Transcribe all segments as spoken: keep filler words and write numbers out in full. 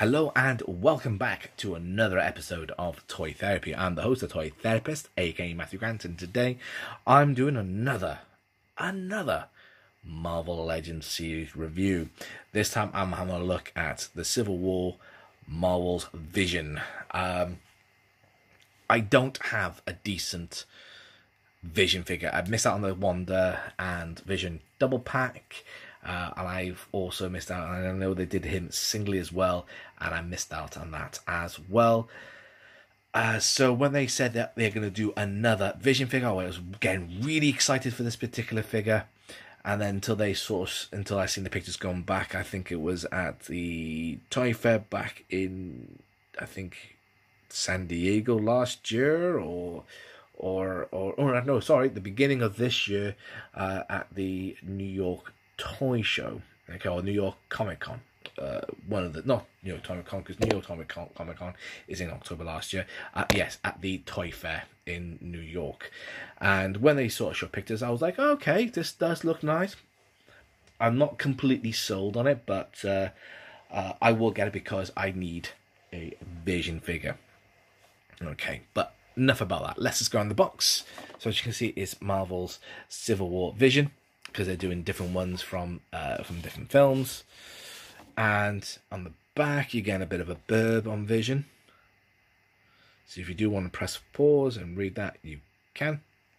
Hello and welcome back to another episode of Toy Therapy. I'm the host of Toy Therapist, aka Matthew Grant, and today I'm doing another, another Marvel Legends series review. This time I'm having a look at the Civil War Marvel's Vision. Um, I don't have a decent Vision figure. I've missed out on the Wanda and Vision double pack. Uh, and I've also missed out, and I know they did him singly as well, and I missed out on that as well. Uh, so when they said that they're going to do another Vision figure, I was getting really excited for this particular figure. And then until they sort of, until I seen the pictures going back, I think it was at the Toy Fair back in, I think, San Diego last year, or or or or no, sorry, the beginning of this year uh, at the New York Toy Show, okay, or New York Comic Con. Uh, one of the not New York Comic Con, because New York Comic Con, Comic Con is in October last year. Uh, yes, at the Toy Fair in New York. And when they sort of showed pictures, I was like, okay, this does look nice. I'm not completely sold on it, but uh, uh, I will get it because I need a Vision figure. Okay, but enough about that. Let's just go on the box. So as you can see, it's Marvel's Civil War Vision, because they're doing different ones from uh, from different films. And on the back, you get a bit of a blurb on Vision. So if you do want to press pause and read that, you can.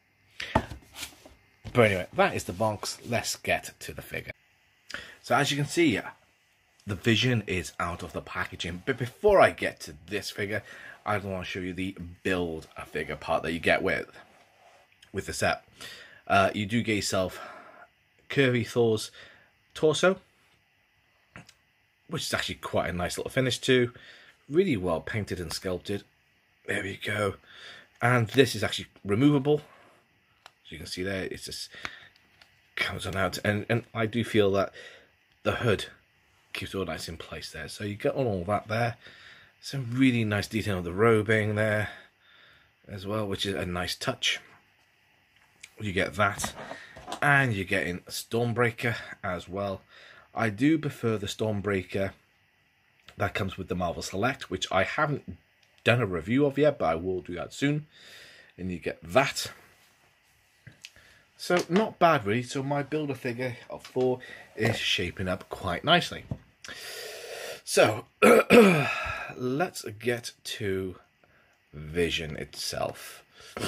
But anyway, that is the box. Let's get to the figure. So as you can see, the Vision is out of the packaging. But before I get to this figure, I want to show you the build a figure part that you get with, with the set. Uh, you do get yourself curvy Thor's torso, which is actually quite a nice little finish too. Really well painted and sculpted. There we go. And this is actually removable. As you can see there, it just comes on out. And, and I do feel that the hood keeps it all nice in place there. So you get all that there. Some really nice detail of the robing there as well, which is a nice touch. You get that. And you're getting Stormbreaker as well. I do prefer the Stormbreaker that comes with the Marvel Select, which I haven't done a review of yet, but I will do that soon. And you get that. So not bad really. So my Builder figure of Thor is shaping up quite nicely. So let's get to Vision itself.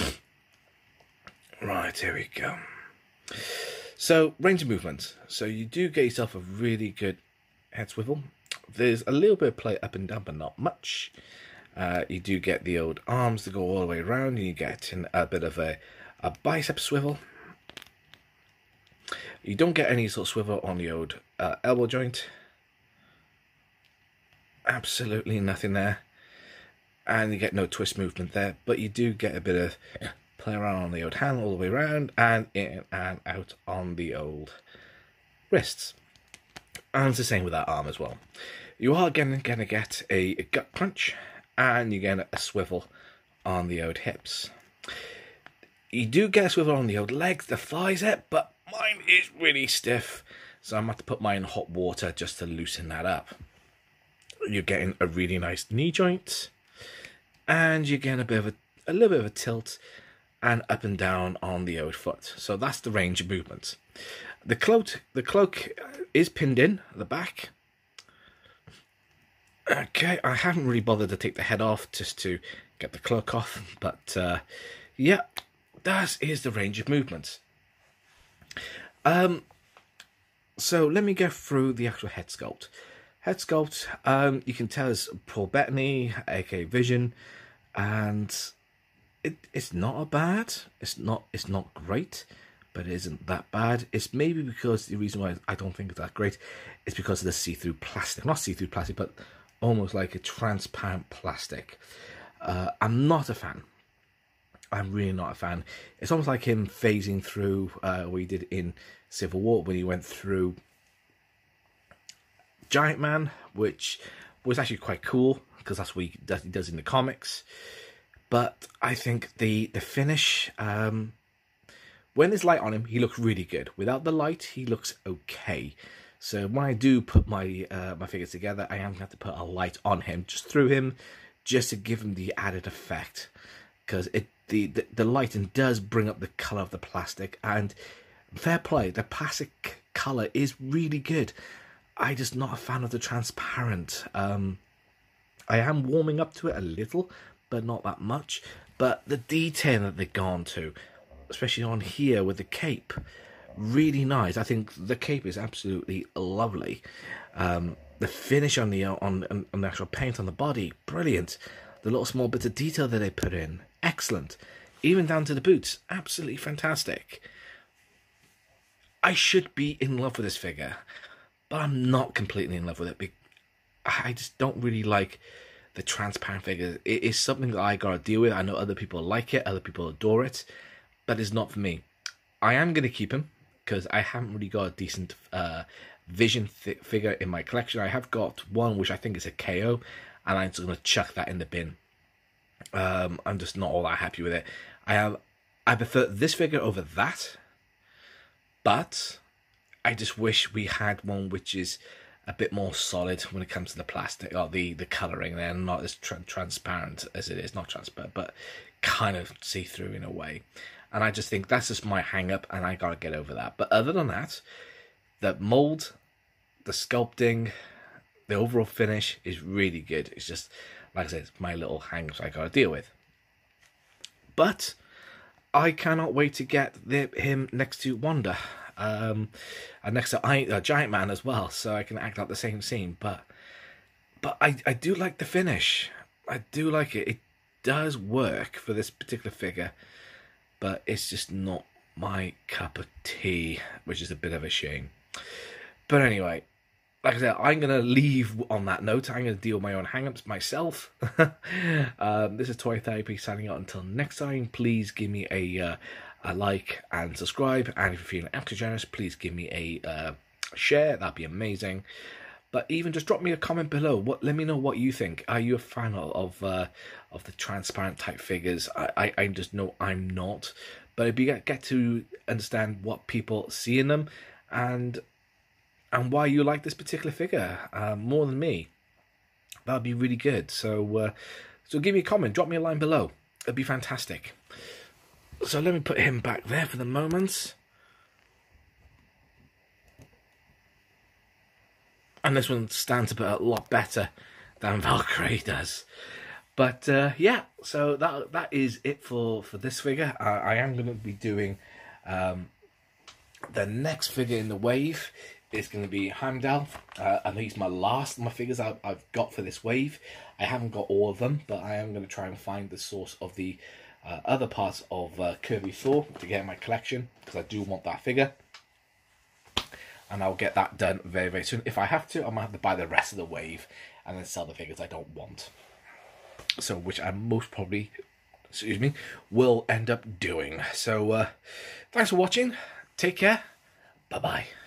Right, here we go. So, range of movement. So you do get yourself a really good head swivel. There's a little bit of play up and down, but not much. Uh, you do get the old arms to go all the way around, and you get in a bit of a, a bicep swivel. You don't get any sort of swivel on the old uh, elbow joint. Absolutely nothing there. And you get no twist movement there, but you do get a bit of play around on the old hand all the way around, and in and out on the old wrists. And it's the same with that arm as well. You are going to get a gut crunch, and you get a swivel on the old hips. You do get a swivel on the old legs, the thighs there, but mine is really stiff, so I'm going to have to put mine in hot water just to loosen that up. You're getting a really nice knee joint, and you're getting a bit of a, a little bit of a tilt and up and down on the old foot. So that's the range of movement. The cloak, the cloak is pinned in at the back. Okay, I haven't really bothered to take the head off just to get the cloak off, but uh, yeah, that is the range of movement. Um, so let me go through the actual head sculpt. Head sculpt, um, you can tell it's Paul Bettany, aka Vision, and It, it's not a bad, it's not it's not great, but it isn't that bad. It's maybe because the reason why I don't think it's that great is because of the see-through plastic. Not see-through plastic, but almost like a transparent plastic. Uh, I'm not a fan. I'm really not a fan. It's almost like him phasing through uh, what he did in Civil War when he went through Giant Man, which was actually quite cool because that's what he does, he does in the comics. But I think the, the finish, um, when there's light on him, he looks really good. Without the light, he looks okay. So when I do put my uh, my figures together, I am going to have to put a light on him, just through him, just to give him the added effect. Because it the, the, the lighting does bring up the colour of the plastic, and fair play, the plastic colour is really good. I'm just not a fan of the transparent. Um, I am warming up to it a little, but not that much. But the detail that they've gone to, especially on here with the cape, really nice. I think the cape is absolutely lovely. Um, the finish on the on, on the actual paint on the body, brilliant. The little small bits of detail that they put in, excellent. Even down to the boots, absolutely fantastic. I should be in love with this figure, but I'm not completely in love with it. I just don't really like the transparent figures. It is something that I gotta deal with. I know other people like it, other people adore it, but it's not for me. I am gonna keep him because I haven't really got a decent uh, Vision figure in my collection. I have got one which I think is a K O, and I'm just gonna chuck that in the bin. Um, I'm just not all that happy with it. I have, I prefer this figure over that, but I just wish we had one which is a bit more solid when it comes to the plastic or the the colouring. They're not as tra transparent as it is, not transparent, but kind of see-through in a way. And I just think that's just my hang-up, and I gotta get over that. But other than that, the mould, the sculpting, the overall finish is really good. It's just, like I said, it's my little hang-ups I gotta deal with. But I cannot wait to get the, him next to Wanda. Um, and next to I, uh, Giant Man as well, so I can act out the same scene. But but I, I do like the finish. I do like it. It does work for this particular figure, but it's just not my cup of tea, which is a bit of a shame. But anyway, like I said, I'm going to leave on that note. I'm going to deal with my own hang-ups myself. um, this is Toy Therapy signing out until next time. Please give me a... Uh, a like and subscribe, and if you're feeling extra generous, please give me a uh, share. That'd be amazing. But even just drop me a comment below. What let me know what you think. Are you a fan of uh, of the transparent type figures? I, I I just know I'm not, but it'd be get to understand what people see in them, and and why you like this particular figure uh, more than me. That'd be really good. So uh, so give me a comment. Drop me a line below. It'd be fantastic. So let me put him back there for the moment. And this one stands up a lot better than Valkyrie does. But uh, yeah, so that that is it for, for this figure. Uh, I am going to be doing um, the next figure in the wave. Is going to be Heimdall. Uh, and he's my last of my figures I've, I've got for this wave. I haven't got all of them, but I am going to try and find the source of the Uh, other parts of uh, Kirby Thor to get in my collection, because I do want that figure, and I'll get that done very very soon. If I have to, I might have to buy the rest of the wave and then sell the figures I don't want, so which I most probably, excuse me, will end up doing. So uh, thanks for watching, take care, bye bye.